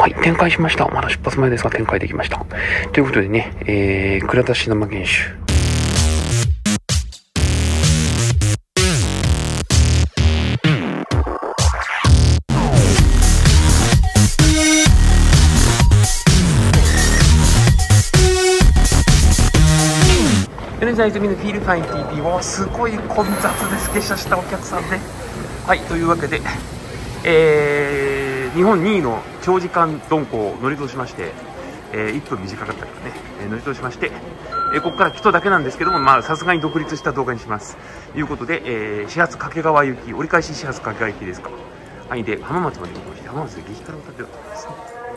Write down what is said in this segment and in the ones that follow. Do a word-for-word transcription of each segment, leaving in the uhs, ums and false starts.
はい、展開しました。まだ出発前ですが展開できました。ということでね、えー、倉田シナマ原酒。米沢泉のフィールファイン ティーピー はすごい混雑です。下車したお客さんで。はい、というわけで、えー、日本にいの長時間鈍行を乗り通しまして、えー、いっぷん短かったからね、えー、乗り通しまして、えー、ここから人だけなんですけども、まあさすがに独立した動画にします。ということで、えー、始発掛川行き、折り返し始発掛川行きですか。はい、で、浜松まで行きまして、浜松で激辛を食べようと思いますね。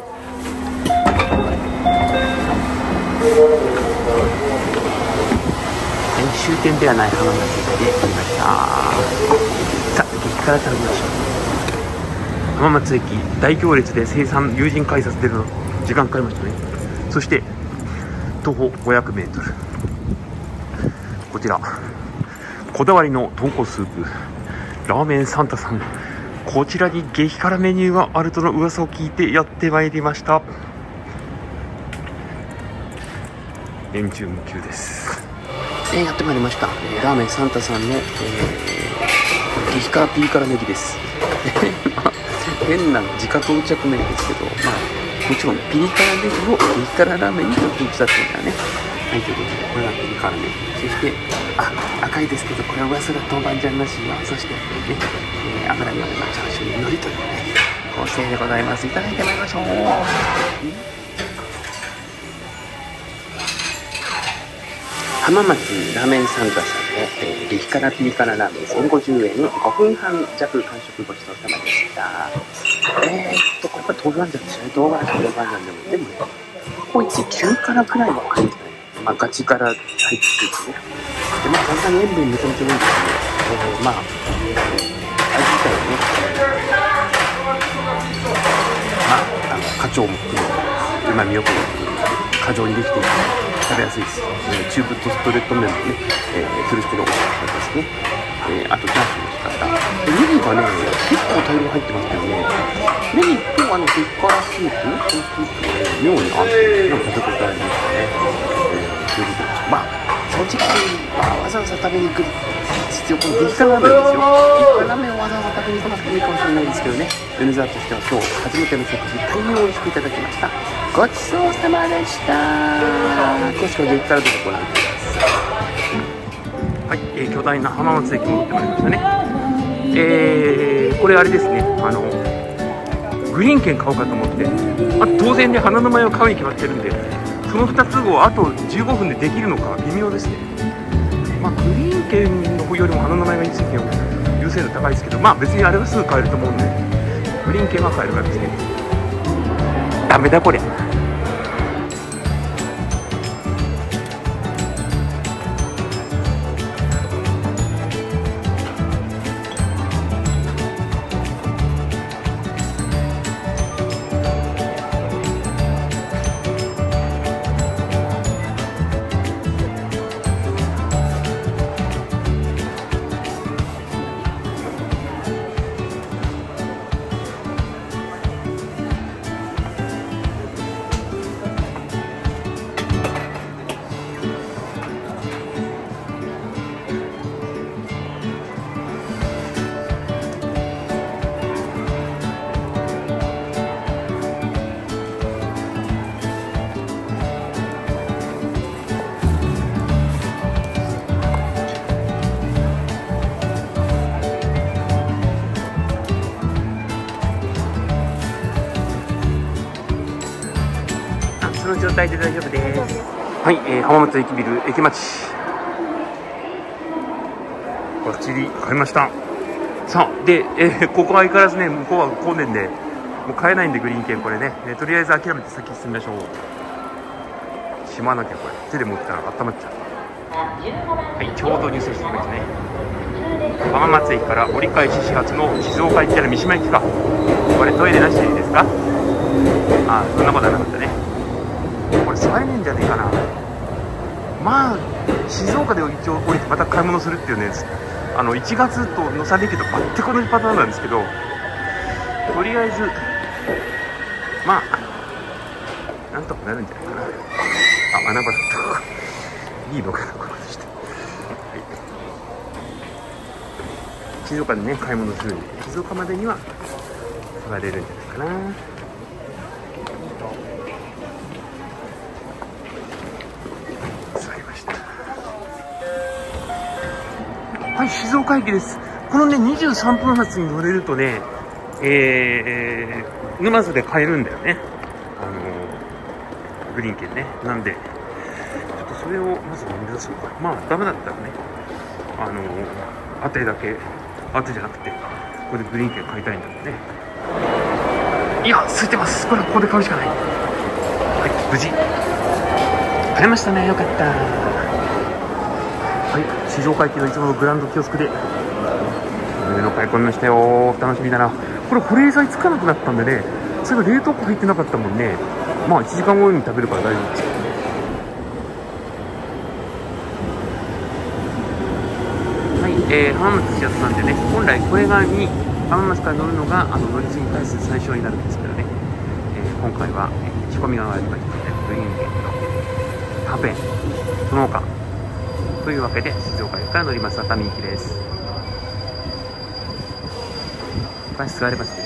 終点ではない浜松駅で降りました。さあ、激辛食べましょう。浜松駅大行列で生産友人改札出るの時間かかりましたね。そして徒歩ごひゃくメートル、こちらこだわりの豚骨スープラーメンサンタさん、こちらに激辛メニューがあるとの噂を聞いてやってまいりました。年中無休です。えー、やってまいりました、えー、ラーメンサンタさんの、えー、激辛ピリ辛ネギです。変な自家到着麺ですけど、まあもちろんピリ辛ネギを激辛ラーメンにトッピングしたっていうのはね。はい、ということでこれがピリ辛ネギ、そしてあ赤いですけどこれは噂が豆板醤なしよ、そしてね、えー、油にはチャーシューに海苔というね構成でございます。いただいてまいりましょう。浜松ラーメンサンタさんの、えー、激辛ピリ辛ラーメンせんごじゅうえん、ごふんはん弱完食ごちそうさまでした。えーっと、これやっぱ豆板醤ですよね。豆板醤、豆板醤でも、でもね、ここいちきゅう辛くらいは入ってない。まあ、ガチ辛入ってくるね。で、まあ、さすがに塩分めちゃめちゃ多いんですけど、えー、まあ、味自体はね、まあ、あの、花鳥も含め、うまみよく過剰にできていて、食べやすいです。えー、中太ストレート麺もね、えー、苦しくて美味しかったですね。えー、あとチャーシューの仕方。ネギがね、結構大量入ってますけどね、ネギとあの激辛スープ、このスープがね、妙に安定の食べ応えありましたね。えー、ということで、まあ、正直、まあ、わざわざ食べに行く必要、この激辛ラーメンですよ。激辛ラーメンをわざわざ食べに行かなくてもいいかもしれないですけどね、米沢としては今日初めての食事、大変美味しくいただきました。ごちそうさまでした。詳しくは激辛動画ご覧ください。はい、えー、巨大な浜松駅に行ってまいりましたね。えー、これあれですね、あのグリーン券買おうかと思って、あ当然ね花の前を買うに決まってるんで、そのふたつをあとじゅうごふんでできるのか微妙ですね。まあグリーン券の方よりも花の前が優先権優先度高いですけど、まあ別にあれはすぐ買えると思うんでグリーン券は買えるからですね。ダメだこれ。その状態で大丈夫です。はい、えー、浜松駅ビル駅待ちバッチリ買いました。さあで、えー、ここは相変わらずね向こうは混んでんでもう買えないんでグリーン券これね、えー、とりあえず諦めて先進みましょう。しまわなきゃこれ手で持ったら温まっちゃう。はい、ちょうど入線してきましたね。浜松駅から折り返し始発の静岡行ったら三島駅か。これトイレなしでいいですか。ああそんなことはなかったね。これ座れねえんじゃねえかな。まあ静岡で一応降りてまた買い物するっていうね、あのいちがつとのさ連休と全く同じパターンなんですけど、とりあえずまあなんとかなるんじゃないかな。あ、穴場だったいいのかなこのして、はい、静岡でね買い物するんで、静岡までには座れるんじゃないかな。座りました。はい、静岡駅です。このねにじゅうさんぷん発に乗れるとね、えー、沼津で買えるんだよね、あのー、グリーン券ね。なんでちょっとそれをまず目指そうか。まあダメだったらね、あのー、当てだけ当てじゃなくてここでグリーン券買いたいんだろうね。いや空いてます。これはここで買うしかない。はい、無事買いましたね。よかった。はい、静岡駅のいつものグランドキオスクで上の買い込みましたよ。楽しみだな。これ保冷剤つかなくなったんでね、それが冷凍庫入ってなかったもんね。まあいちじかんごに食べるから大丈夫ですけどね。はい、えー、浜松始発なんでね、本来これがに浜松から乗るのがあの乗り継ぎ回数最小になるんですけどね、えー、今回は、えー、仕込みがありましたのでグリーン券とはちえんその他というわけで静岡駅から乗ります熱海行きです。バス座れますね。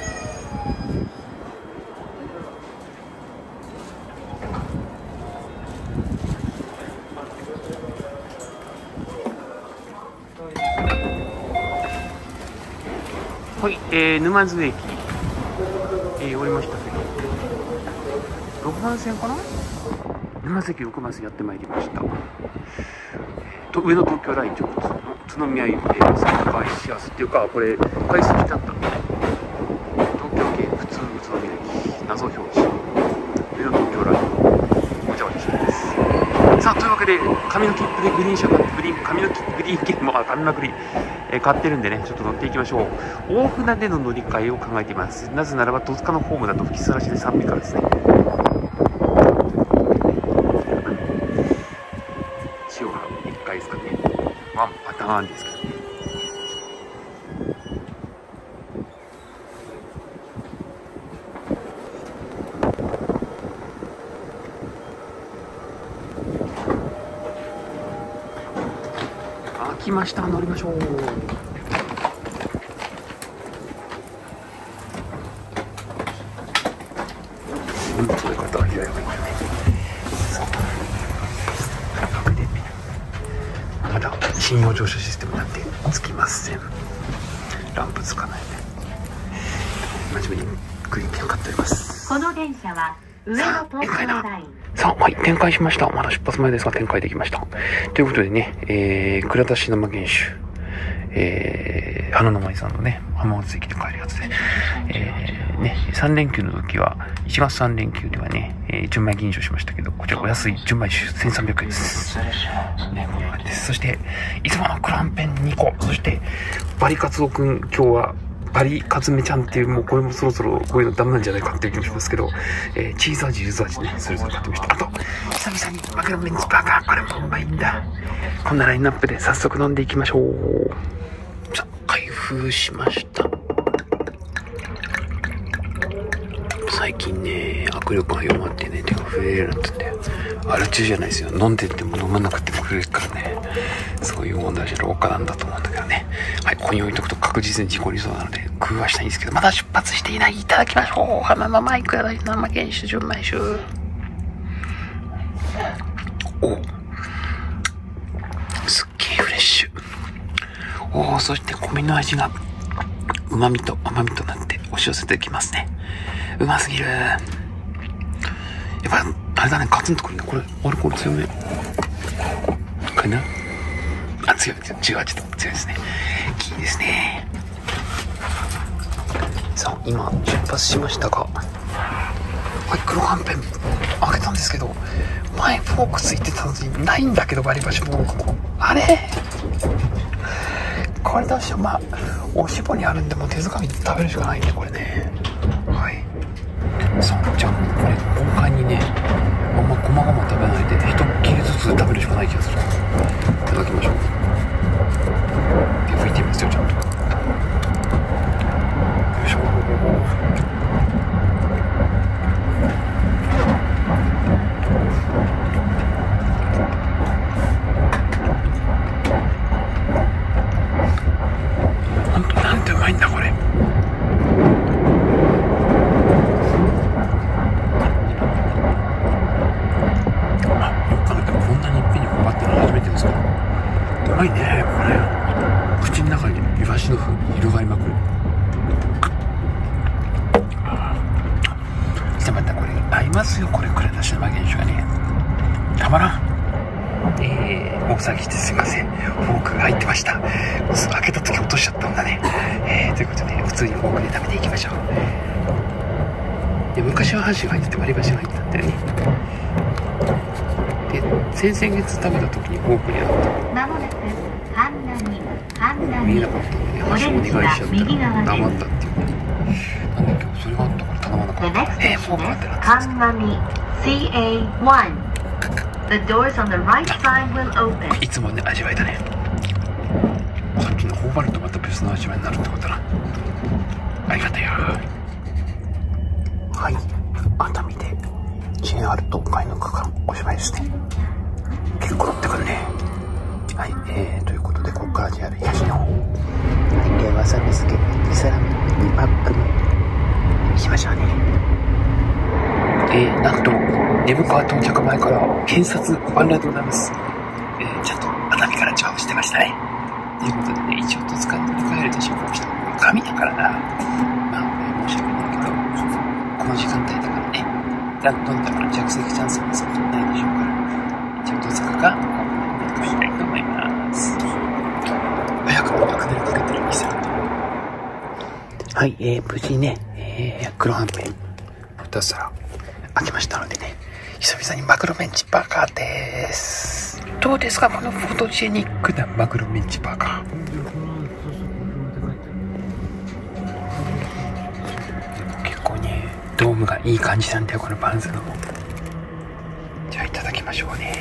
はい、えー、沼津駅、えー、降りましたけどろくばん線かな。沼津駅ろくばん線やってまいりました。と上の東京ライン直通の宇都宮駅で再開しやすっていうか、これ回数来ちゃったんで、東京系普通宇都宮駅謎表示上の東京ラインお茶割りです。さあというわけで紙の切符でグリーン車買ってグリーン紙の切符グリーン券もあ紙まくり、えー、買ってるんでね、ちょっと乗っていきましょう。大船での乗り換えを考えています。なぜならば戸塚のホームだと吹きさらしでさんびからですね。塩がいっかいですかね。ワンパターンですけどね。あ、来ました。乗りましょう。荷物の方は左がいいよね。まだ信用乗車システムなんてつきません。ランプつかないね。真面目にグリーン券買っております。 この電車は上野東京ライン。 さあ、はい、展開しました。まだ出発前ですが展開できました。ということでね、えー、倉田シナマ原酒、えー、花の舞さんのね、浜松駅で帰るやつで、えー、ね、さん連休の時は、いちがつさん連休ではね、えー、純米吟醸しましたけど、こちらお安い純米酒せんさんびゃくえんです。ね、こんな感じです。そして、いつものクランペンにこ、そして、バリカツオくん、今日は、バリカツメちゃんっていう、もうこれもそろそろこういうのダメなんじゃないかっていう気もしますけど、えー、チーズ味、柚子味ね、それぞれ買ってました。あと、久々にマグロメンチバーガー、これもうまいんだ。こんなラインナップで早速飲んでいきましょう。さあ、開封しました。最近ね、握力が弱まってね、手が震えるようになったんで、アル中じゃないですよ。飲んでても飲まなくても震えるからね、そういう問題じゃ老化なんだと思うんだけどね。はい、ここに置いとくと確実に事故りそうなので、工夫はしたいんですけど、まだ出発していない。いただきましょう。花のマイクや生原酒、純米酒。おすっげえフレッシュ。おお、そして米の味が、旨味と甘みとなって押し寄せてきますね。うますぎる。やっぱ、あれだね、カツンとくるね。これ、アルコール強め。これな。あ、強い、違う、ちょっと強いですね。いいですね。さあ、今、出発しましたが、はい、黒はんぺん、開けたんですけど、前フォークついてたのにないんだけど、割り箸フォークも。あれこれどうしよう。まあ、おしぼりあるんで、もう手づかみで食べるしかないね、これね。はい。さあ、じゃあ、これ、豪快にね、あんま細々食べないで、一切れずつ食べるしかない気がする。いただきましょう。で、拭いてみますよ、ちゃんと。よいしょ。 してまたこれ合いますよ、これくらいのシネマ現象がね。たまらん。えー、大騒ぎしてすいません。フォークが入ってました。開けた時落としちゃったんだね。えー、ということで、普通にフォークで食べていきましょう。で、昔は箸が入ってて割り箸が入ってたんだよね。で、先々月食べた時にフォークになった。見えなかったんでね、箸お願いしちゃったら黙ったっていうね。なんだっけ、それがあったから頼まなかった。えー、フォークってなってたんですか。 シーエーワン The doors on the right side will open. いつもね、味わいだね。さっきの頬張るとまた別の味わいになるってことだな。ありがたいよ。はい、熱海で ジェイアール 東海の区間おしまいですね。結構乗ってくるね。はい、えー、ということでここから ジェイアール 東日本、はい、えー、わさび漬けに皿にパックにしましょうね。えー、なんと眠川到着前から検察万来でございます。えー、ちゃんと熱海から乗してましたね。ということでね、一応戸塚に乗り換えると申告したのが紙だからな。まあ、えー、申し訳ないけど、この時間帯だからね、ランドンだから着席チャンスもそんなにないでしょうから、一応戸塚がここに乗りしたいと思います。早くも爆弾かけてる店だと。はい、えー、無事ね、えー、黒はんぺんに皿開けましたのでね、久々にマグロメンチバーガーです。どうですか、このフォトジェニックなマグロメンチバーガー。結構ね、ドームがいい感じなんだよ、このパンズの。じゃあいただきましょうね。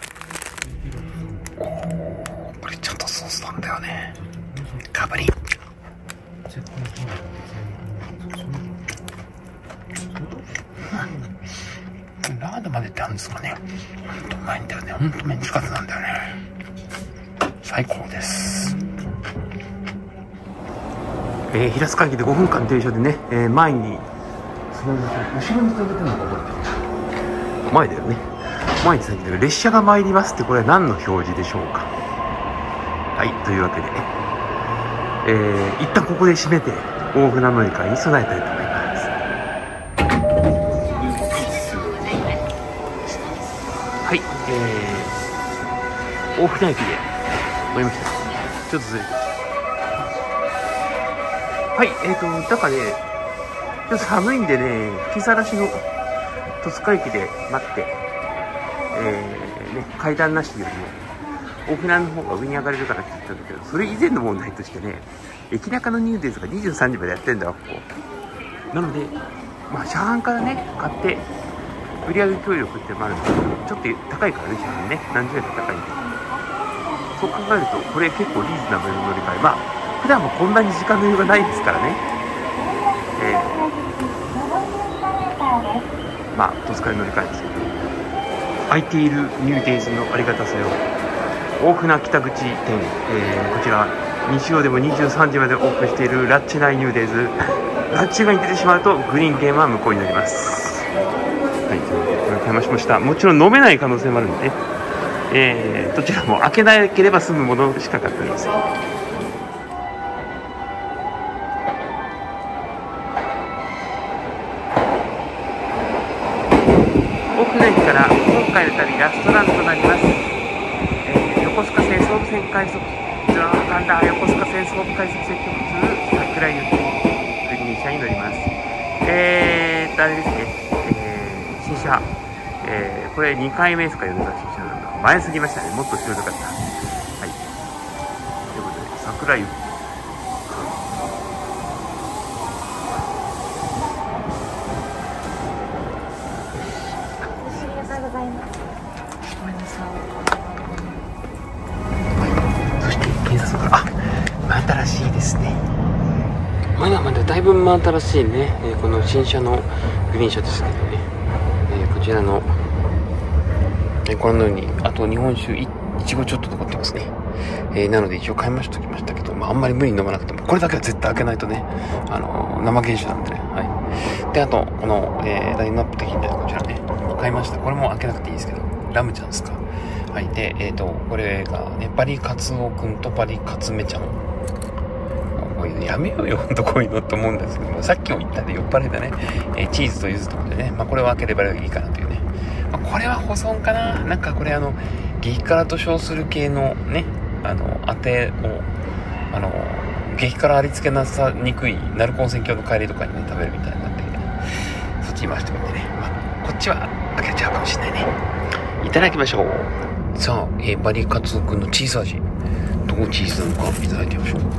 おー、これちゃんとソースなんだよね。かぶり。ラードまでってあるんですかね。ほんとうまいんだよね。ほんとメンチカツなんだよね。最高です。えー、平塚駅でごふんかん停車でね、えー、前に後ろにつなげてるのが覚えてる。前だよね。前につなげてる列車が参りますって、これは何の表示でしょうか。はい、というわけでね、えー、一旦ここで締めて大船乗り換えに備えたいと思います。はい、えー、大船駅で降りました。ちょっとずれてはい、えーと、なんかね、ちょっと寒いんでね、吹きさらしの戸塚駅で待って、えー、ね、階段なしよりも、大船の方が上に上がれるからって言ったんだけど、それ以前の問題としてね、駅中のニューデイズがにじゅうさんじまでやってんだわ、ここ。なので、まあ、車販からね、買って、売上協力ってのもあるんですけど、ちょっと高いからね、車販ね、何十円か高いんで。そう考えると、これ結構リーズナブルの乗り換え。まあ、普段もこんなに時間の余裕がないですからね。えー、まあ、戸塚に乗り換えですけど、空いているニューデイズのありがたさよ。大船北口店、えー、こちら、日曜でもにじゅうさんじまでオープンしているラッチナイニューデイズ。ラッチがに出てしまうと、グリーンゲームは無効になります。はい、ということで、これを買いましました。もちろん飲めない可能性もあるんでね、えー、どちらも開けなければ済むものしか買っておりません。大船駅から今回の旅ラストランとなります。えー、横須賀線総武線快速、うわーなんだ、横須賀線総武快速線直通桜井行きグリーン車に乗ります。えーっとあれですね、えー、新車、えー、これにかいめですか、米沢新車なんだ。前すぎましたね、もっと強かった。はい、ということで桜井行き、真新しいですね。まだまだだいぶ真新しいね、えー、この新車のグリーン車ですけどね、えー、こちらの、えー、ご覧のようにあと日本酒いちごちょっと残ってますね、えー、なので一応買いましときましたけど、まあ、あんまり無理に飲まなくてもこれだけは絶対開けないとね、あのー、生原酒なんでね、はい。であとこの、えー、ラインナップ的にこちらね買いました。これも開けなくていいですけど、ラムちゃんですか。はい。でえっ、ー、とこれがねパリカツオくんとパリカツメちゃんごういうのやめようよほんとこういうのと思うんですけども、さっきも言ったんで酔っ払いだね、えー、チーズと柚子とかでね、まあこれを開ければいいかなというね、まあ、これは保存かな。なんかこれあの激辛と称する系のね、あの当てをあの激辛ありつけなさにくい鳴子温泉郷の帰りとかにね食べるみたいなんで、そっちに回しておいてね、まあこっちは開けちゃうかもしれないね。いただきましょう。さあ、えー、バリカツオくんのチーズ味、どこチーズなのかいただいてみましょう。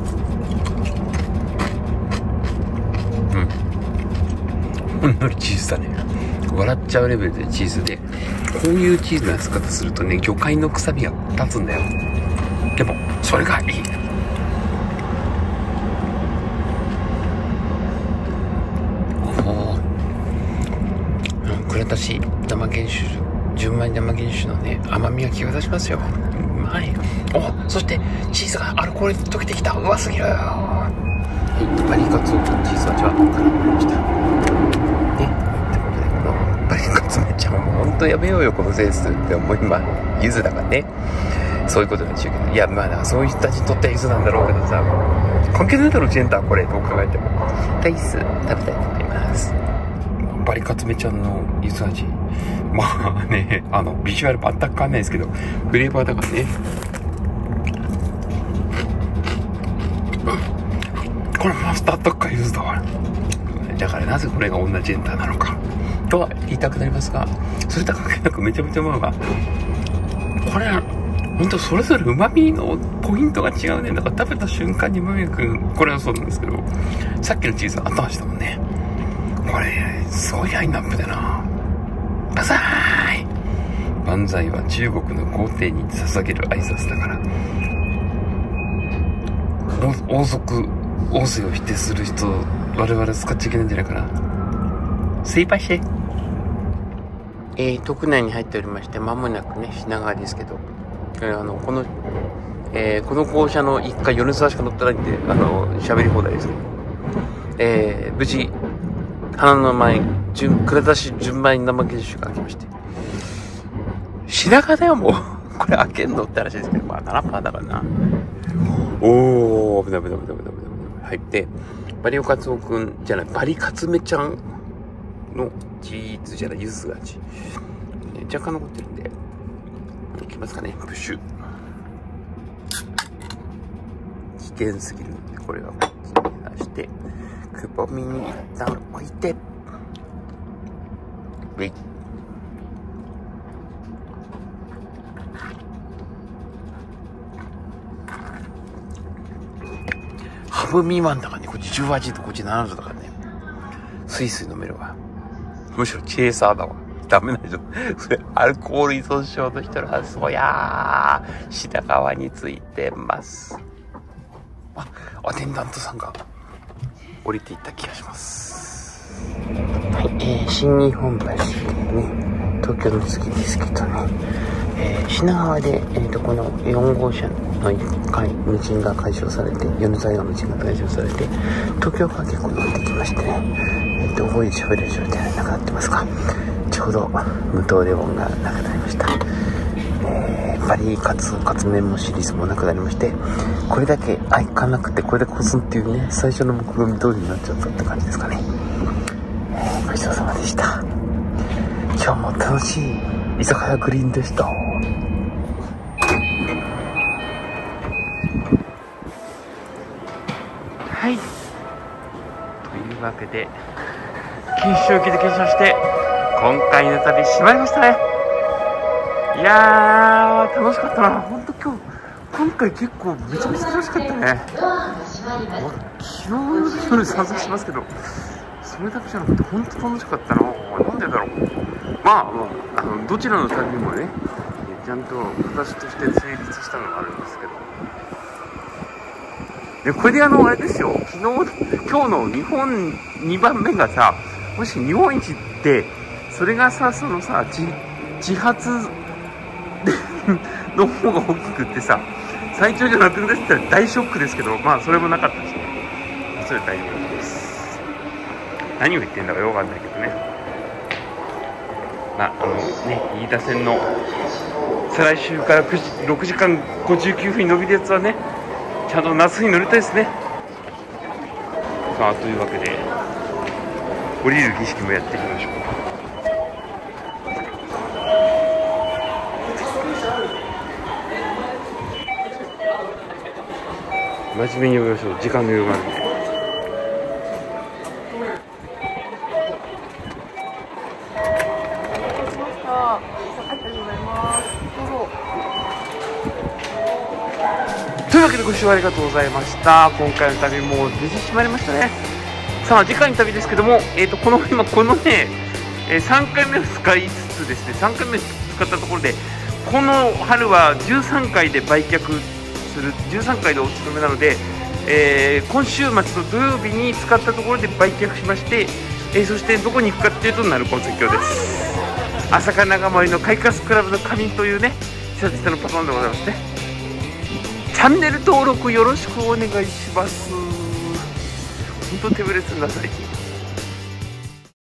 うん、ほんのりチーズだね。笑っちゃうレベルでチーズで、こういうチーズの扱い方するとね、魚介の臭みが立つんだよ。でもそれがいい。おお、くらたし生原酒、純米生原酒のね甘みが際立ちますよ。うまい。お、そしてチーズがアルコールで溶けてきた。うますぎる。はい、バリカツオくんチーズ味はからまりましたね。ということで、このバリカツめちゃんもうほんとやめようよこのセンスって思う。今柚子だからね、そういうことなんでしょうけど、いやまあだそういう人たちにとっては柚子なんだろうけどさ、関係ないだろジェンダーこれどう考えても。ライス食べたいと思います。バリカツめちゃんの柚子味、まあね、あのビジュアル全く変わんないですけどフレーバーだからね、これマスタードか柚子だわ。だからなぜこれが同じジェンダーなのかとは言いたくなりますが、それとは関係なくめちゃめちゃうまいが、これ本当それぞれ旨味のポイントが違うね。だから食べた瞬間に旨味がくる。これはそうなんですけど、さっきのチーズは後味だもんね。これすごいラインナップだな。バザーイ。万歳は中国の皇帝に捧げる挨拶だから、王族王政を否定する人我々使っちゃいけないんじゃないかな。スイパしてえー、都区内に入っておりまして、間もなくね品川ですけど、あのこの、えー、この校舎のいっかい米沢しか乗ってないんで、あの喋り放題ですけど、えー、無事花の前蔵出し純米生原酒が開きまして、品川だよもうこれ開けんのって話ですけど、まあ ななパーセント だからな。おー危ない危ない危ない危ない危ない。はい。でバリオカツオくんじゃないバリカツメちゃんのチーズじゃない柚子味、ね、若干残ってるんでいきますかね。プッシュ危険すぎるのでこれはこっちに出してくぼみに一旦置いて、ウェイ。ハブ未満だからね、こっちじゅうはちどこっちななどだからね、スイスイ飲めるわ。むしろチェーサーだわ。ダメな人それアルコール依存症の人のはそりゃー品川についてます。あ、アテンダントさんが降りていった気がします。はい、えー、新日本橋ね、東京の次ですけどね、えー、品川で、えー、とこのよん号車のいっかい無人が解消されて、米沢が無人が解消されて、東京から結構乗ってきましてね、えー、と覚えて喋れる状態がなくなってますが、ちょうど無糖レモンがなくなりました。えー、バリカツカツメンモシリーズもなくなりまして、これだけ開かなくてこれでこすんっていうね、最初の目論見通りになっちゃったって感じですかね。えー、ごちそうさまでした。今日も楽しい居酒屋グリーンでした。はい、というわけで九州沖で検証して今回の旅しまいましたね。いやー楽しかったな。ほんと今日今回結構めちゃめちゃ楽しかったね。昨日の夜散々しますけど、それだけじゃなくてほんと楽しかったな。なんでだろう。まあ、まあ、あのどちらの旅もねちゃんと形として成立したのがあるんですけど、でこれであのあれですよ、昨日今日の日本にばんめがさ、もし日本一ってそれがさ、そのさ自自発の方が大きくってさ、最長じゃなくなってたら大ショックですけど、まあそれもなかったしね、それは大丈夫です。何を言ってんだかよくわかんないけどね。まああのね、飯田線の再来週からろくじかんごじゅうきゅうふんに伸びるやつはね、ちゃんと夏に乗りたいですね。 さあというわけで降りる儀式もやっていきましょう。真面目に読みましょう。時間の余裕があるんで。というわけでご視聴ありがとうございました。今回の旅も無事閉まりましたね。さあ次回の旅ですけども、えー、とこの今このね、えー、さんかいめを使いつつですね、さんかいめ使ったところでこの春はじゅうさんかいで売却するじゅうさんかいでお勤めなので、えー、今週末の土曜日に使ったところで売却しまして、えー、そしてどこに行くかっていうと鳴子関境です。朝霞長森の快活クラブの仮眠というね久々のパターンでございますね。チャンネル登録よろしくお願いします。本当手ぶれすんなさい。